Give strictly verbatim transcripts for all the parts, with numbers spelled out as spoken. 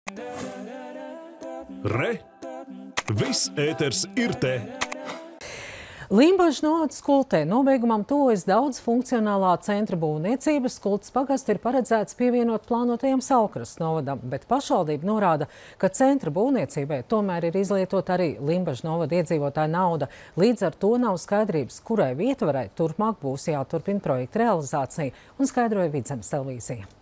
Re! Viss ēters ir te! Limbažas novadas Skultē nobeigumam tuvojas daudz funkcionālā centra būvniecības. Skultes pagasta ir paredzēts pievienot plānotajam Saulkrasts novadam, bet pašvaldība norāda, ka centra būvniecībai tomēr ir izlietot arī Limbažas novada iedzīvotāju nauda. Līdz ar to nav skaidrības, kurai vietvarai turpmāk būs jāturpina projekta realizācija, un skaidroja Vidzemes televīzija.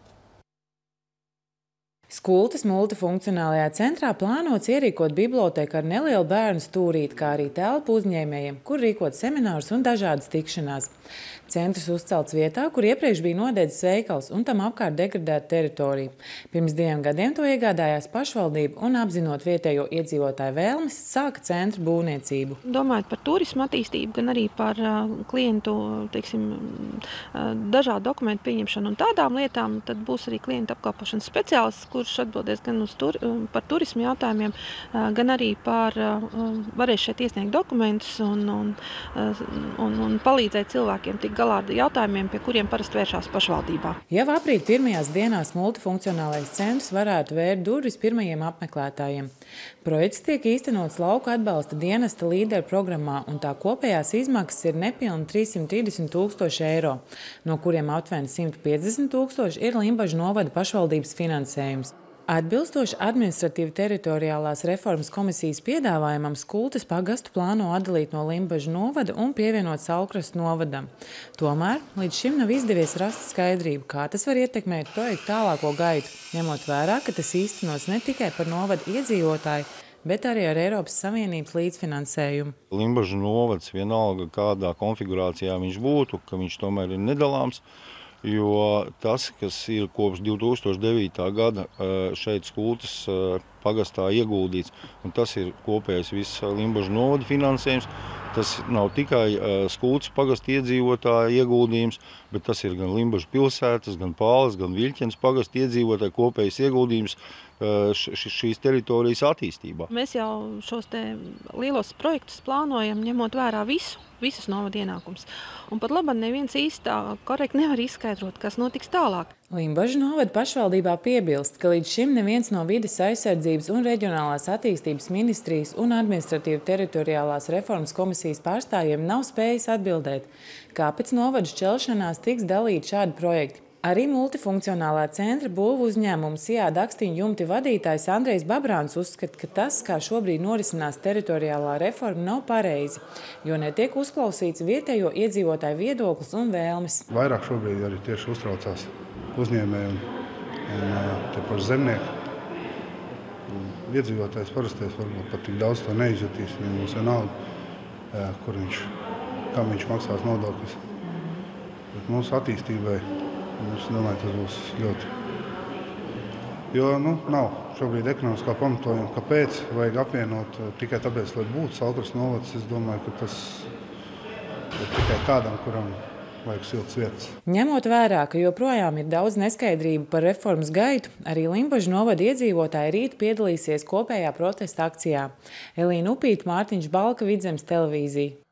Skultes multifunkcionālajā centrā plānots ierīkot bibliotēku ar nelielu bērnu stūrīti, kā arī telpu uzņēmējiem, kur rīkot seminārus un dažādas tikšanās. Centrs uzcelts vietā, kur iepriekš bija nodedzis veikals un tam apkārt degradēta teritorija. Pirms diviem gadiem to iegādājās pašvaldība un, apzinot vietējo iedzīvotāju vēlmes, sāka centra būvniecību. Domājot par turismu attīstību, gan arī par uh, klientu, teiksim, uh, dažādu dokumentu pieņemšanu un tādām lietām, tad būs arī klientu apkalpošanas speciālists, kurš atbildēs gan uz tur, par turismu jautājumiem, uh, gan arī par uh, varēs šeit iesniegt dokumentus un, un, uh, un, un palīdzēt cilvēkiem tik galā ar jautājumiem, pie kuriem parasti vēršās pašvaldībā. Jau aprīt pirmajās dienās multifunkcionālais centrs varētu vērt durvis pirmajiem apmeklētājiem. Projekts tiek īstenots lauku atbalsta dienesta līderu programmā, un tā kopējās izmaksas ir nepilni trīssimt trīsdesmit tūkstoši eiro, no kuriem aptuveni simt piecdesmit tūkstoši ir Limbažu novada pašvaldības finansējums. Atbilstoši administratīvi teritoriālās reformas komisijas piedāvājumam, Skultes pagastu plāno atdalīt no Limbažu novada un pievienot Saulkrastu novadam. Tomēr līdz šim nav izdevies rast skaidrību, kā tas var ietekmēt projektu tālāko gaitu, ņemot vērā, ka tas īstenos ne tikai par novadu iedzīvotāju, bet arī ar Eiropas Savienības līdzfinansējumu. Limbažu novads vienalga, kādā konfigurācijā viņš būtu, ka viņš tomēr ir nedalāms, jo tas, kas ir kopš divi tūkstoši devītā gada šeit Skultes pagastā ieguldīts, un tas ir kopējais viss Limbažu novada finansējums, tas nav tikai Skultes pagasta iedzīvotāja ieguldījums, bet tas ir gan Limbažu pilsētas, gan Pāles, gan Viļķenes pagasta iedzīvotāja kopējais ieguldījums šīs teritorijas attīstībā. Mēs jau šos te lielos projektus plānojam, ņemot vērā visu, visas novada ienākums. Un pat labāk neviens īstā korekti nevar izskaidrot, kas notiks tālāk. Limbažu novada pašvaldībā piebilst, ka līdz šim neviens no vides aizsardzības un reģionālās attīstības ministrijas un administratīvi teritoriālās reformas komisijas pārstāvjiem nav spējis atbildēt, kāpēc novadu šķelšanās tiks dalīti šādi projekti. Arī multifunkcionālā centra būvu uzņēmums Sijā Dakstiņu jumti vadītājs Andrejs Babrāns uzskata, ka tas, kā šobrīd norisinās teritoriālā reforma, nav pareizi, jo netiek uzklausīts vietējo iedzīvotāju viedoklis un vēlmes. Vairāk šobrīd arī tieši uztraucās uzņēmēji un, un tie paši zemnieki. Iedzīvotājs parastais varbūt pat tik daudz to neizjutīs, viņam būs vienalga, kur viņš, kam viņš maksās nodokļus. Bet mūsu attīstībai, es domāju, tas būs ļoti. Jo nu, nav šobrīd ekonomiskā pamatojuma, kāpēc vajag apvienot tikai tāpēc, lai būtu Saulkrasts novads. Es domāju, ka tas ir tikai kādam, kuram vajag siltas vietas. Ņemot vērā, ka joprojām ir daudz neskaidrību par reformas gaitu, arī Limbažu novada iedzīvotāji rīt piedalīsies kopējā protesta akcijā. Elīna Upīte, Mārtiņš Balka, Vidzemes televīzija.